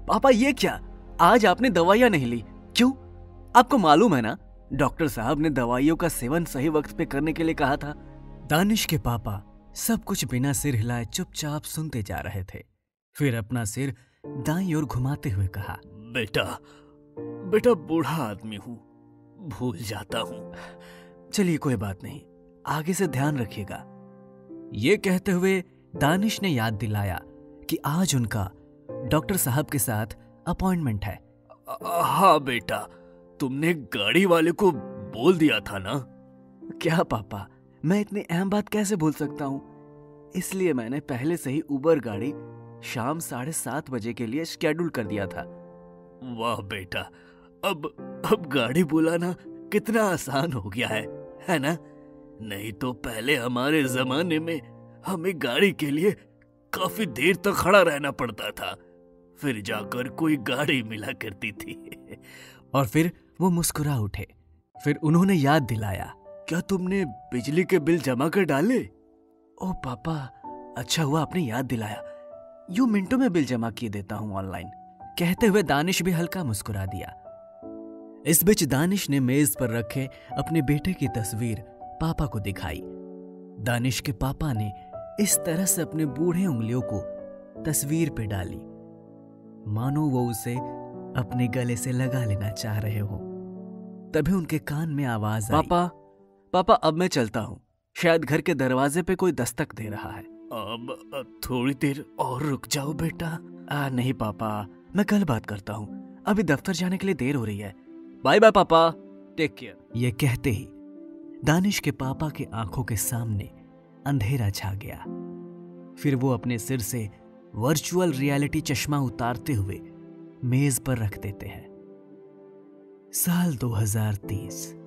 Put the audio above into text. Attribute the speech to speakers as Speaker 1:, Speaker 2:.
Speaker 1: पापा ये क्या, आज आपने दवाइयां नहीं ली, क्यों? आपको मालूम है ना, डॉक्टर साहब ने दवाइयों का सेवन सही वक्त पे करने के लिए कहा था। दानिश के पापा सब कुछ बिना सिर हिलाए चुपचाप सुनते जा रहे थे। फिर अपना सिर दाईं ओर घुमाते हुए कहा,
Speaker 2: बेटा बेटा बूढ़ा आदमी हूं, भूल जाता हूं।
Speaker 1: चलिए कोई बात नहीं, आगे से ध्यान रखिएगा। ये कहते हुए दानिश ने याद दिलाया कि आज उनका डॉक्टर साहब के साथ अपॉइंटमेंट है।
Speaker 2: हाँ बेटा, तुमने गाड़ी वाले को बोल दिया था ना?
Speaker 1: क्या पापा, मैं इतनी अहम बात कैसे भूल सकता हूँ, इसलिए मैंने पहले से ही उबर गाड़ी शाम 7:30 बजे के लिए शेड्यूल कर दिया था।
Speaker 2: वाह बेटा, अब गाड़ी बुलाना कितना आसान हो गया है ना? नहीं तो पहले हमारे जमाने में हमें गाड़ी के लिए काफी देर तक खड़ा रहना पड़ता था, फिर जाकर कोई गाड़ी मिला करती थी।
Speaker 1: और फिर वो मुस्कुरा उठे। फिर उन्होंने याद दिलाया,
Speaker 2: क्या तुमने बिजली के बिल जमा कर डाले?
Speaker 1: ओ पापा, अच्छा हुआ आपने याद दिलाया, यूं मिनटों में बिल जमा किए देता हूं ऑनलाइन। कहते हुए दानिश भी हल्का मुस्कुरा दिया। इस बीच दानिश ने मेज पर रखे अपने बेटे की तस्वीर पापा को दिखाई। दानिश के पापा ने इस तरह से अपने बूढ़े उंगलियों को तस्वीर पे डाली मानो वो उसे अपने गले से लगा लेना चाह रहे हो। तभी उनके कान में आवाज आई, पापा अब मैं चलता हूं, शायद घर के दरवाजे पे कोई दस्तक दे रहा है।
Speaker 2: अब थोड़ी देर और रुक जाओ बेटा।
Speaker 1: नहीं पापा, मैं कल बात करता हूं, अभी दफ्तर जाने के लिए देर हो रही है। बाय बाय पापा, टेक केयर। ये कहते ही दानिश के पापा के आंखों के सामने अंधेरा छा गया। फिर वो अपने सिर से वर्चुअल रियलिटी चश्मा उतारते हुए मेज पर रख देते हैं। साल 2030।